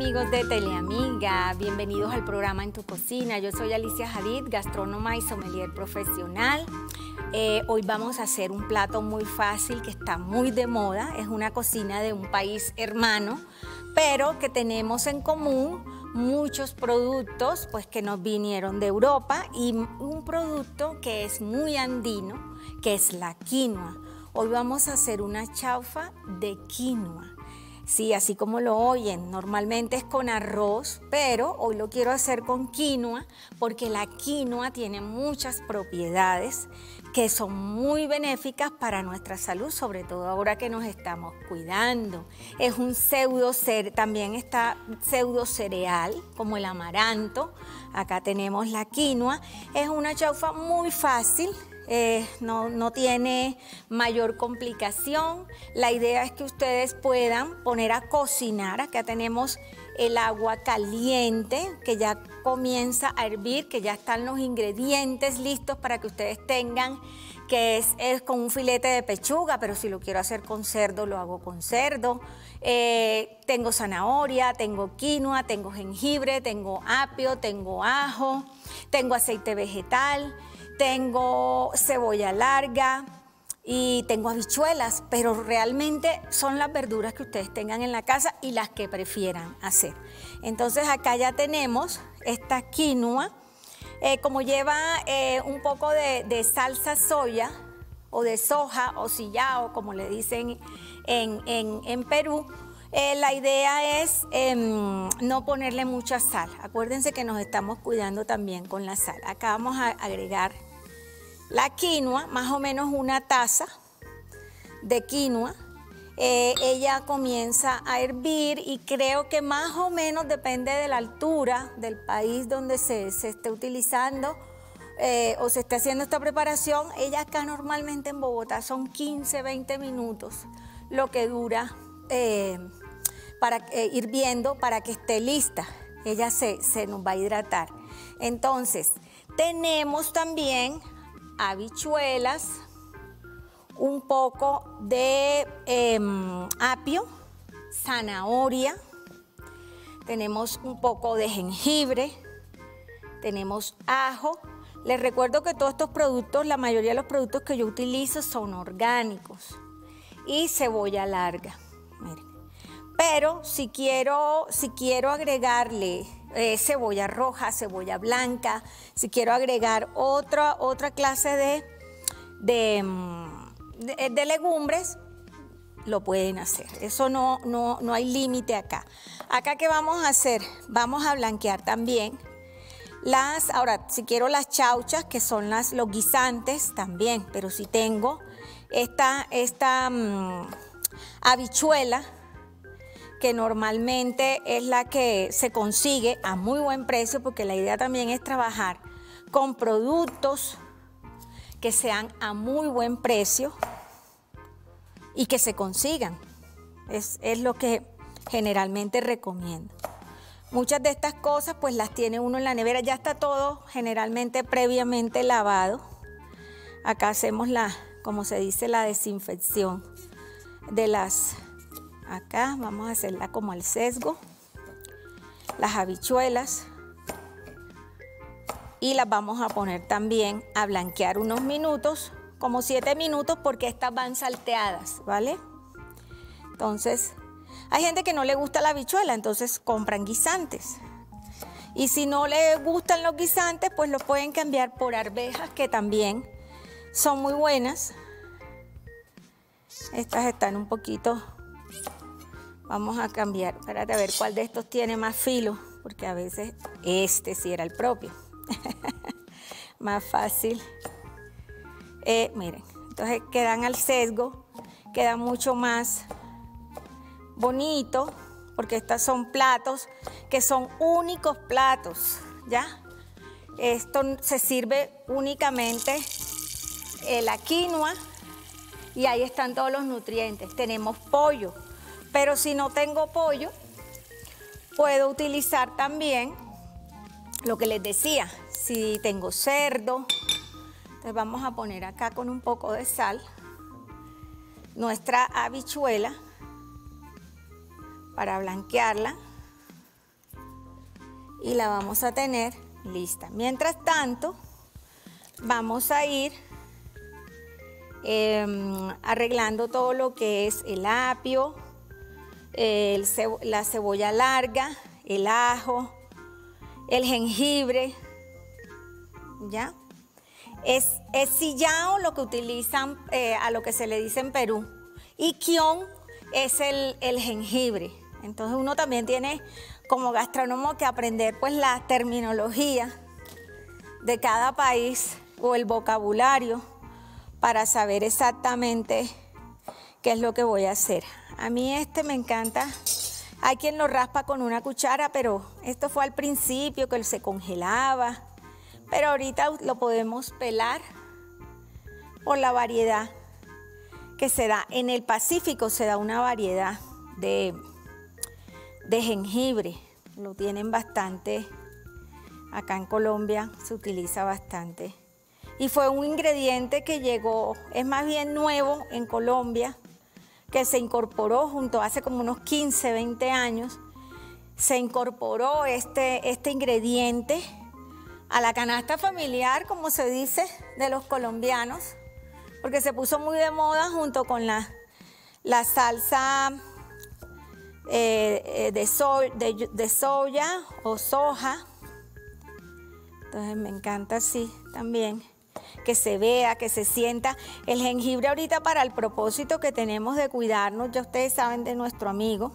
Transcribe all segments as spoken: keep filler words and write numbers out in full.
amigos de Teleamiga, bienvenidos al programa En tu Cocina. Yo soy Alicia Hadid, gastrónoma y sommelier profesional. Eh, hoy vamos a hacer un plato muy fácil que está muy de moda. Es una cocina de un país hermano, pero que tenemos en común muchos productos pues, que nos vinieron de Europa y un producto que es muy andino, que es la quinoa. Hoy vamos a hacer una chaufa de quinoa. Sí, así como lo oyen, normalmente es con arroz, pero hoy lo quiero hacer con quinoa porque la quinoa tiene muchas propiedades que son muy benéficas para nuestra salud, sobre todo ahora que nos estamos cuidando. Es un pseudo cereal, también está pseudo cereal como el amaranto. Acá tenemos la quinoa. Es una chaufa muy fácil. Eh, no, no tiene mayor complicación. La idea es que ustedes puedan poner a cocinar. Acá tenemos el agua caliente que ya comienza a hervir, que ya están los ingredientes listos para que ustedes tengan, que es, es con un filete de pechuga, pero si lo quiero hacer con cerdo, lo hago con cerdo. Eh, tengo zanahoria, tengo quinoa, tengo jengibre, tengo apio, tengo ajo, tengo aceite vegetal, tengo cebolla larga y tengo habichuelas, pero realmente son las verduras que ustedes tengan en la casa y las que prefieran hacer. Entonces acá ya tenemos esta quinoa, eh, como lleva eh, un poco de, de salsa soya o de soja o sillao, como le dicen en, en, en Perú. Eh, la idea es eh, no ponerle mucha sal. Acuérdense que nos estamos cuidando también con la sal. Acá vamos a agregar la quinoa, más o menos una taza de quinoa. Eh, ella comienza a hervir y creo que más o menos depende de la altura del país donde se, se esté utilizando eh, o se esté haciendo esta preparación. Ella acá normalmente en Bogotá son quince, veinte minutos lo que dura eh, para eh, hirviendo para que esté lista. Ella se, se nos va a hidratar. Entonces, tenemos también habichuelas, un poco de eh, apio, zanahoria, tenemos un poco de jengibre, tenemos ajo. Les recuerdo que todos estos productos, la mayoría de los productos que yo utilizo son orgánicos, y cebolla larga. Miren. Pero si quiero, si quiero agregarle eh, cebolla roja, cebolla blanca, si quiero agregar otra, otra clase de, de, de, de legumbres, lo pueden hacer. Eso no, no, no hay límite acá. Acá, ¿qué vamos a hacer? Vamos a blanquear también las, ahora, si quiero las chauchas, que son las, los guisantes también, pero si tengo esta, esta um, habichuela, que normalmente es la que se consigue a muy buen precio, porque la idea también es trabajar con productos que sean a muy buen precio y que se consigan. Es, es lo que generalmente recomiendo. Muchas de estas cosas pues las tiene uno en la nevera, ya está todo generalmente previamente lavado. Acá hacemos la, como se dice, la desinfección de las... Acá vamos a hacerla como al sesgo, las habichuelas, y las vamos a poner también a blanquear unos minutos, como siete minutos, porque estas van salteadas, ¿vale? Entonces, hay gente que no le gusta la habichuela, entonces compran guisantes. Y si no les gustan los guisantes, pues los pueden cambiar por arvejas, que también son muy buenas. Estas están un poquito... Vamos a cambiar, espérate a ver cuál de estos tiene más filo, porque a veces este sí era el propio. Más fácil. Eh, miren, entonces quedan al sesgo, queda mucho más bonito, porque estos son platos que son únicos platos, ¿ya? Esto se sirve únicamente eh, la quinoa y ahí están todos los nutrientes. Tenemos pollo. Pero si no tengo pollo, puedo utilizar también lo que les decía, si tengo cerdo. Entonces vamos a poner acá con un poco de sal nuestra habichuela para blanquearla. y la vamos a tener lista. Mientras tanto, vamos a ir eh, arreglando todo lo que es el apio, el cebo- la cebolla larga, el ajo, el jengibre, ¿ya? Es, es sillao lo que utilizan, eh, a lo que se le dice en Perú, y kion es el, el jengibre. Entonces uno también tiene como gastrónomo que aprender pues la terminología de cada país o el vocabulario para saber exactamente qué es lo que voy a hacer. A mí este me encanta. Hay quien lo raspa con una cuchara, pero esto fue al principio que se congelaba. Pero ahorita lo podemos pelar por la variedad que se da. En el Pacífico se da una variedad de, de jengibre. Lo tienen bastante. Acá en Colombia se utiliza bastante. Y fue un ingrediente que llegó, es más bien nuevo en Colombia, que se incorporó junto hace como unos quince, veinte años. Se incorporó este, este ingrediente a la canasta familiar, como se dice, de los colombianos, porque se puso muy de moda junto con la, la salsa eh, de, so, de, de soya o soja. Entonces me encanta así también, que se vea, que se sienta. El jengibre ahorita para el propósito que tenemos de cuidarnos, ya ustedes saben de nuestro amigo,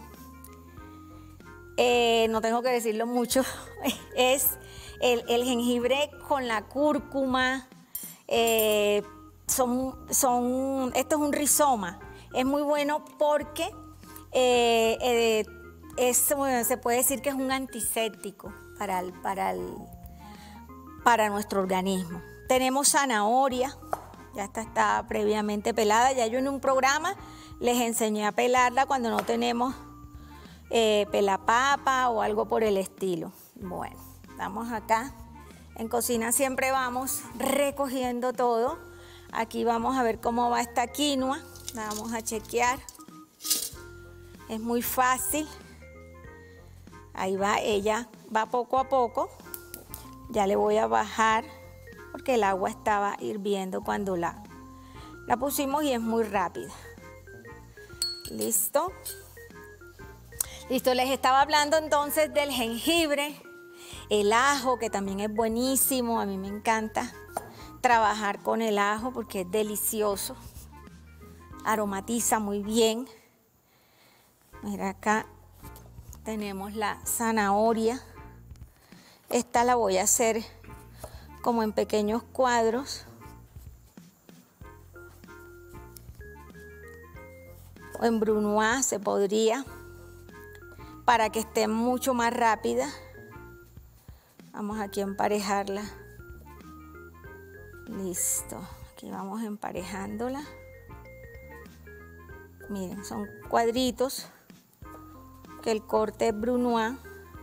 eh, no tengo que decirlo mucho, es el, el jengibre con la cúrcuma, eh, son, son, esto es un rizoma, es muy bueno porque eh, eh, es, bueno, se puede decir que es un antiséptico para, el, para, el, para nuestro organismo. Tenemos zanahoria, ya esta está previamente pelada, ya yo en un programa les enseñé a pelarla cuando no tenemos eh, pelapapa o algo por el estilo. Bueno, estamos acá, en cocina siempre vamos recogiendo todo. Aquí vamos a ver cómo va esta quinoa, la vamos a chequear, es muy fácil, ahí va, ella va poco a poco, ya le voy a bajar, porque el agua estaba hirviendo cuando la, la pusimos y es muy rápida. ¿Listo? Listo, les estaba hablando entonces del jengibre, el ajo, que también es buenísimo, a mí me encanta trabajar con el ajo porque es delicioso, aromatiza muy bien. Mira, acá tenemos la zanahoria, esta la voy a hacer como en pequeños cuadros, o en brunoise se podría, para que esté mucho más rápida. Vamos aquí a emparejarla. Listo, aquí vamos emparejándola. Miren, son cuadritos que el corte es brunoise.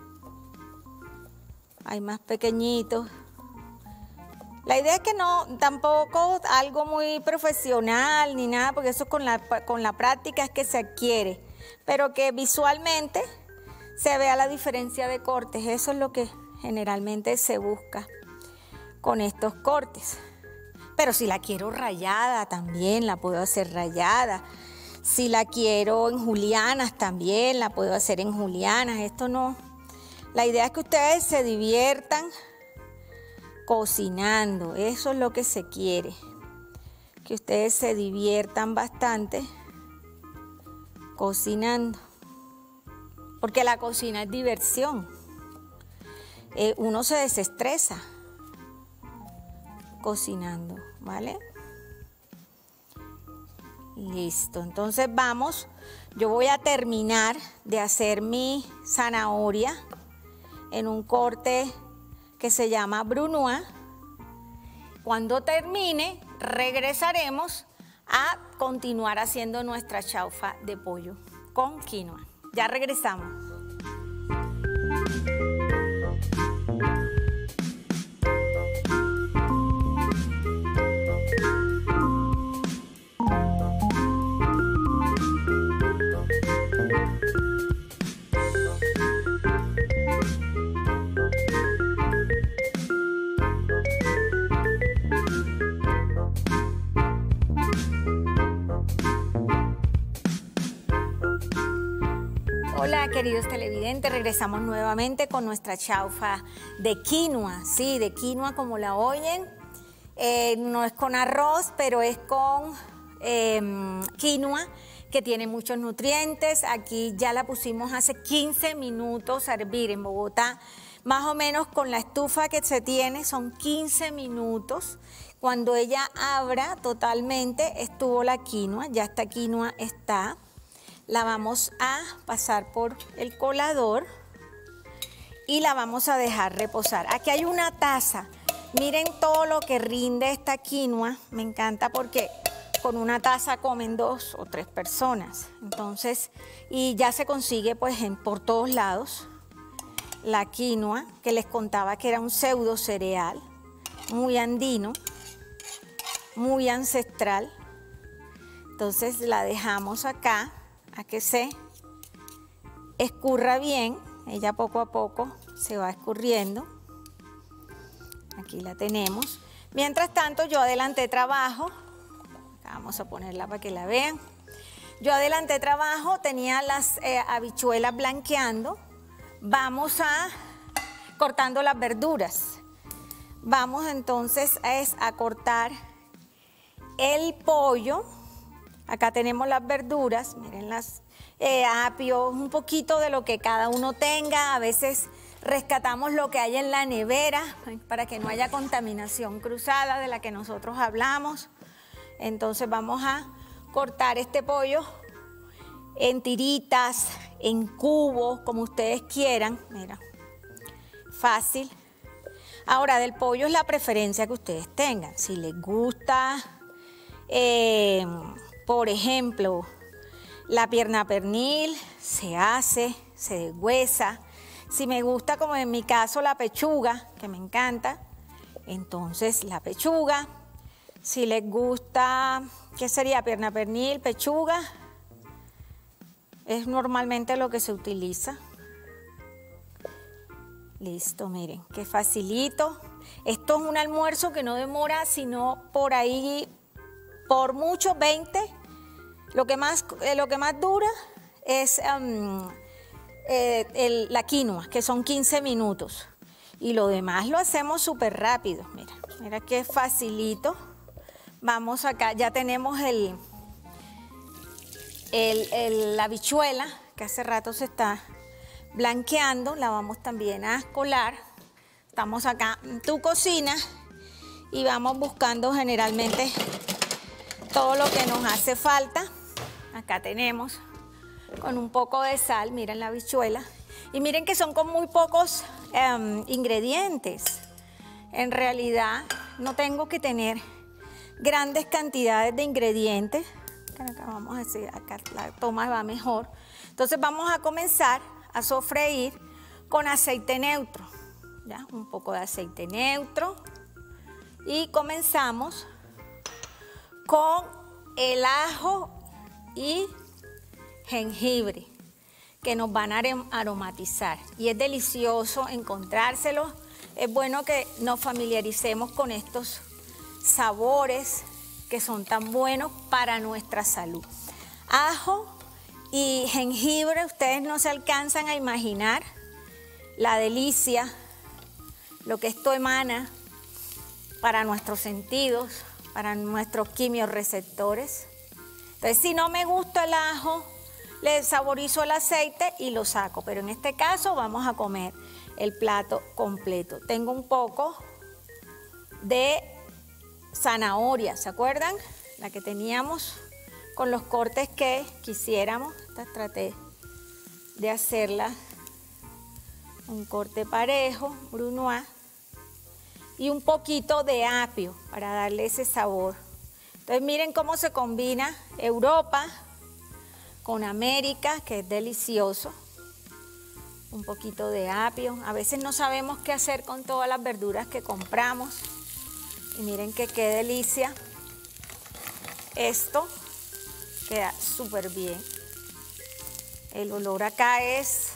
Hay más pequeñitos. La idea es que no, tampoco algo muy profesional ni nada, porque eso con la, con la práctica es que se adquiere, pero que visualmente se vea la diferencia de cortes. Eso es lo que generalmente se busca con estos cortes. Pero si la quiero rayada también la puedo hacer rayada. Si la quiero en julianas también la puedo hacer en julianas. Esto no. La idea es que ustedes se diviertan cocinando. Eso es lo que se quiere. Que ustedes se diviertan bastante cocinando. Porque la cocina es diversión. Eh, uno se desestresa cocinando, ¿vale? Listo, entonces vamos, yo voy a terminar de hacer mi zanahoria en un corte que se llama brunoise. Cuando termine, regresaremos a continuar haciendo nuestra chaufa de pollo con quinoa. Ya regresamos. Hola queridos televidentes, regresamos nuevamente con nuestra chaufa de quinoa, sí, de quinoa como la oyen. Eh, no es con arroz, pero es con eh, quinoa que tiene muchos nutrientes. Aquí ya la pusimos hace quince minutos a hervir en Bogotá. Más o menos con la estufa que se tiene son quince minutos. Cuando ella abra totalmente estuvo la quinoa, ya esta quinoa está. La vamos a pasar por el colador y la vamos a dejar reposar. Aquí hay una taza. Miren todo lo que rinde esta quinoa. Me encanta porque con una taza comen dos o tres personas. Entonces, y ya se consigue pues en, por todos lados la quinoa, que les contaba que era un pseudo cereal, muy andino, muy ancestral. Entonces la dejamos acá a que se escurra bien. Ella poco a poco se va escurriendo. Aquí la tenemos. Mientras tanto yo adelanté trabajo. Acá vamos a ponerla para que la vean. Yo adelanté trabajo, tenía las eh, habichuelas blanqueando. Vamos a cortando las verduras. Vamos entonces es a cortar el pollo. Acá tenemos las verduras, miren las eh, apio, un poquito de lo que cada uno tenga. A veces rescatamos lo que hay en la nevera para que no haya contaminación cruzada de la que nosotros hablamos. Entonces vamos a cortar este pollo en tiritas, en cubos, como ustedes quieran. Mira, fácil. Ahora, del pollo es la preferencia que ustedes tengan. Si les gusta... Eh, Por ejemplo, la pierna pernil se hace, se deshuesa. Si me gusta, como en mi caso, la pechuga, que me encanta, entonces la pechuga. Si les gusta, ¿qué sería? Pierna pernil, pechuga. Es normalmente lo que se utiliza. Listo, miren, qué facilito. Esto es un almuerzo que no demora, sino por ahí, por mucho, veinte. Lo que más, eh, lo que más dura es um, eh, el, la quinoa, que son quince minutos. Y lo demás lo hacemos súper rápido. Mira, mira qué facilito. Vamos acá, ya tenemos el, el, el, la habichuela, que hace rato se está blanqueando. La vamos también a colar. Estamos acá en tu cocina y vamos buscando generalmente todo lo que nos hace falta. Acá tenemos con un poco de sal, miren la habichuela. Y miren que son con muy pocos um, ingredientes. En realidad no tengo que tener grandes cantidades de ingredientes. Acá vamos a decir, acá la toma va mejor. Entonces vamos a comenzar a sofreír con aceite neutro. ¿Ya? Un poco de aceite neutro. Y comenzamos con el ajo y jengibre, que nos van a aromatizar. Y es delicioso encontrárselo. Es bueno que nos familiaricemos con estos sabores que son tan buenos para nuestra salud. Ajo y jengibre, ustedes no se alcanzan a imaginar la delicia, lo que esto emana para nuestros sentidos, para nuestros quimiorreceptores. Entonces, si no me gusta el ajo, le saborizo el aceite y lo saco. Pero en este caso vamos a comer el plato completo. Tengo un poco de zanahoria, ¿se acuerdan? La que teníamos con los cortes que quisiéramos. Esta traté de hacerla un corte parejo, brunoise. Y un poquito de apio para darle ese sabor. Entonces miren cómo se combina Europa con América, que es delicioso. Un poquito de apio. A veces no sabemos qué hacer con todas las verduras que compramos. Y miren que qué delicia. Esto queda súper bien. El olor acá es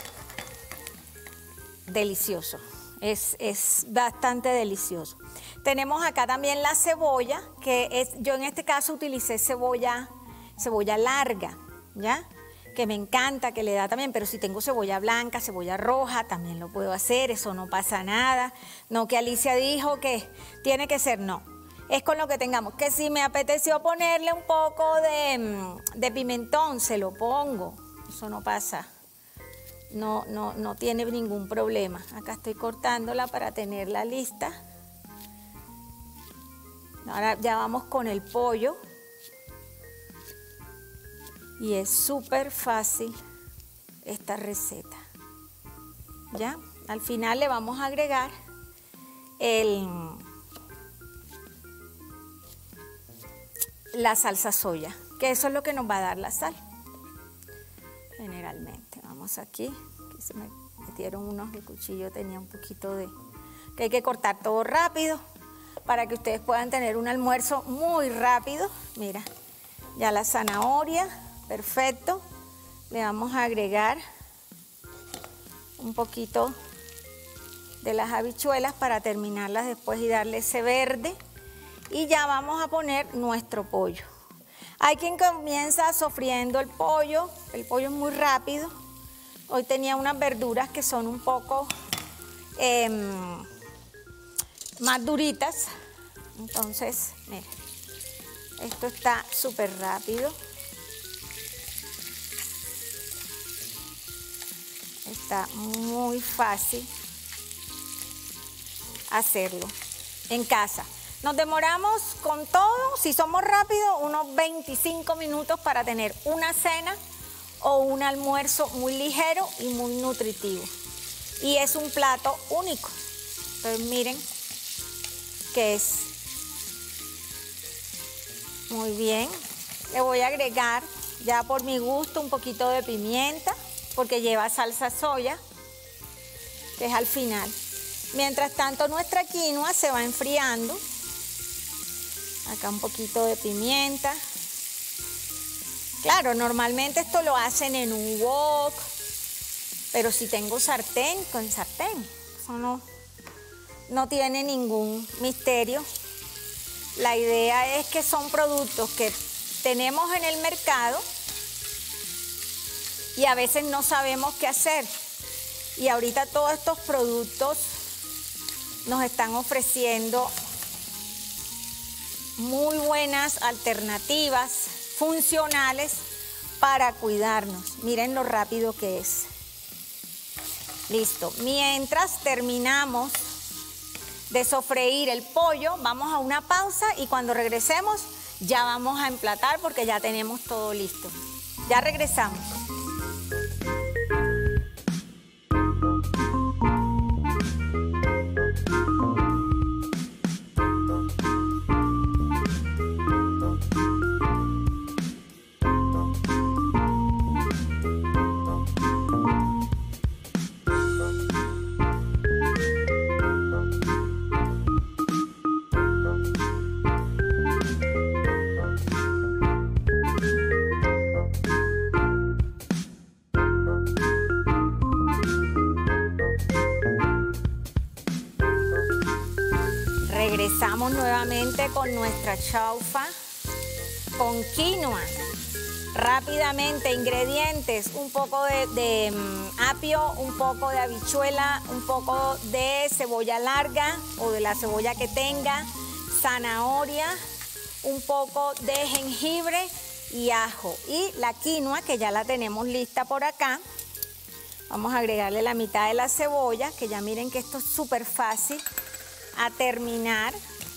delicioso. Es, es bastante delicioso. Tenemos acá también la cebolla, que es, yo en este caso utilicé cebolla, cebolla larga, ¿ya? que me encanta, que le da también, pero si tengo cebolla blanca, cebolla roja, también lo puedo hacer, eso no pasa nada. No que Alicia dijo que tiene que ser, no. Es con lo que tengamos. Que si me apeteció ponerle un poco de, de pimentón, se lo pongo. Eso no pasa. No, no, no tiene ningún problema. Acá estoy cortándola para tenerla lista. Ahora ya vamos con el pollo. Y es súper fácil esta receta. ¿Ya? Al final le vamos a agregar el, la salsa soya, que eso es lo que nos va a dar la sal. Generalmente. Vamos aquí. Aquí se me metieron unos, el cuchillo tenía un poquito de... que hay que cortar todo rápido para que ustedes puedan tener un almuerzo muy rápido. Mira, ya la zanahoria... perfecto, le vamos a agregar un poquito de las habichuelas para terminarlas después y darle ese verde. Y ya vamos a poner nuestro pollo. Hay quien comienza sofriendo el pollo, el pollo es muy rápido. Hoy tenía unas verduras que son un poco eh, más duritas, entonces, mira, esto está súper rápido. Está muy fácil hacerlo en casa. Nos demoramos con todo, si somos rápidos, unos veinticinco minutos para tener una cena o un almuerzo muy ligero y muy nutritivo. Y es un plato único. Entonces miren que es muy bien. Le voy a agregar ya por mi gusto un poquito de pimienta, porque lleva salsa soya, que es al final. Mientras tanto nuestra quinoa se va enfriando. Acá un poquito de pimienta. Claro, normalmente esto lo hacen en un wok, pero si tengo sartén, con sartén. Eso no, no tiene ningún misterio. La idea es que son productos que tenemos en el mercado y a veces no sabemos qué hacer. Y ahorita todos estos productos nos están ofreciendo muy buenas alternativas funcionales para cuidarnos. Miren lo rápido que es. Listo. Mientras terminamos de sofreír el pollo, vamos a una pausa y cuando regresemos ya vamos a emplatar porque ya tenemos todo listo. Ya regresamos. Regresamos nuevamente con nuestra chaufa con quinoa. Rápidamente, ingredientes, un poco de, de um, apio, un poco de habichuela, un poco de cebolla larga o de la cebolla que tenga, zanahoria, un poco de jengibre y ajo. Y la quinoa, que ya la tenemos lista por acá. Vamos a agregarle la mitad de la cebolla, que ya miren que esto es súper fácil. A terminar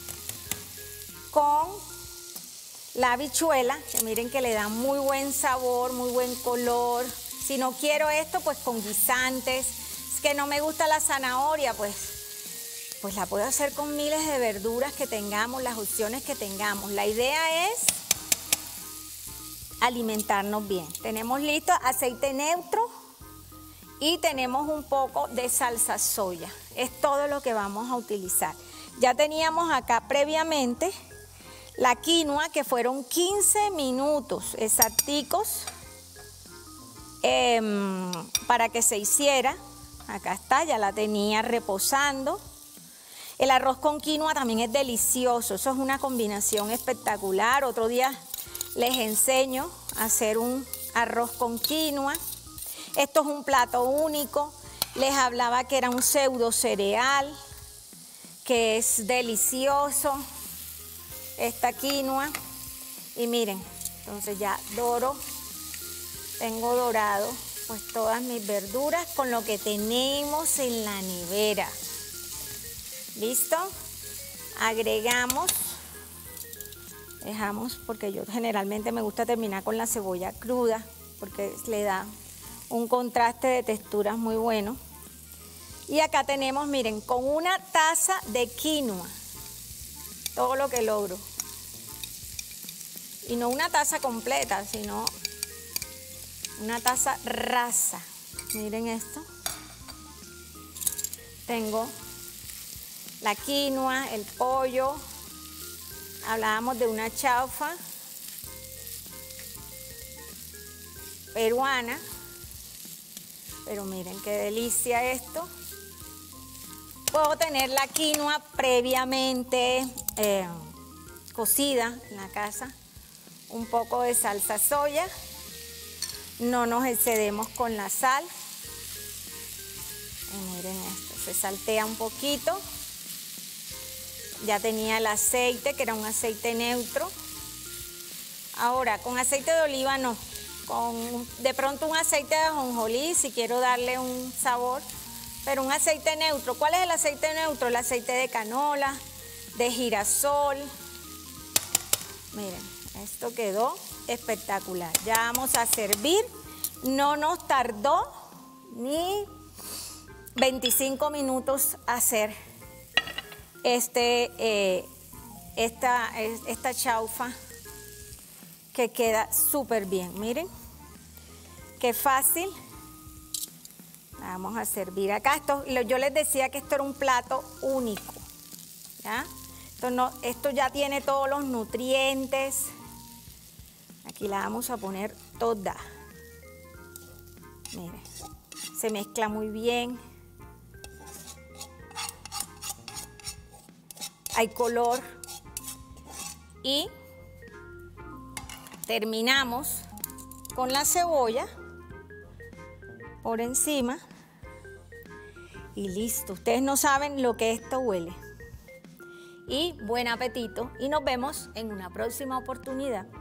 con la habichuela, que miren que le da muy buen sabor, muy buen color. Si no quiero esto, pues con guisantes. Es que no me gusta la zanahoria, pues, pues la puedo hacer con miles de verduras que tengamos, las opciones que tengamos. La idea es alimentarnos bien. Tenemos listo aceite neutro y tenemos un poco de salsa soya. Es todo lo que vamos a utilizar. Ya teníamos acá previamente la quinoa, que fueron quince minutos exacticos eh, para que se hiciera. Acá está, ya la tenía reposando. El arroz con quinoa también es delicioso. Eso es una combinación espectacular. Otro día les enseño a hacer un arroz con quinoa. Esto es un plato único. Les hablaba que era un pseudo cereal, que es delicioso, esta quinoa. Y miren, entonces ya doro, tengo dorado pues todas mis verduras con lo que tenemos en la nevera. ¿Listo? Agregamos, dejamos, porque yo generalmente me gusta terminar con la cebolla cruda, porque le da un contraste de texturas muy bueno. Y acá tenemos, miren, con una taza de quinoa, todo lo que logro. Y no una taza completa, sino una taza rasa. Miren esto. Tengo la quinoa, el pollo. Hablábamos de una chaufa peruana. Pero miren qué delicia esto. Puedo tener la quinoa previamente eh, cocida en la casa. Un poco de salsa soya. No nos excedemos con la sal. Y miren esto, se saltea un poquito. Ya tenía el aceite, que era un aceite neutro. Ahora, con aceite de oliva no. Con de pronto un aceite de ajonjolí, si quiero darle un sabor. Pero un aceite neutro. ¿Cuál es el aceite neutro? El aceite de canola, de girasol. Miren, esto quedó espectacular. Ya vamos a servir. No nos tardó ni veinticinco minutos hacer este, eh, esta, esta chaufa, que queda súper bien. Miren, qué fácil. Vamos a servir acá. Esto, yo les decía que esto era un plato único, ¿ya? Esto, no, esto ya tiene todos los nutrientes. Aquí la vamos a poner toda. Miren, se mezcla muy bien. Hay color. Y terminamos con la cebolla por encima. Y listo. Ustedes no saben lo que esto huele. Y buen apetito. Y nos vemos en una próxima oportunidad.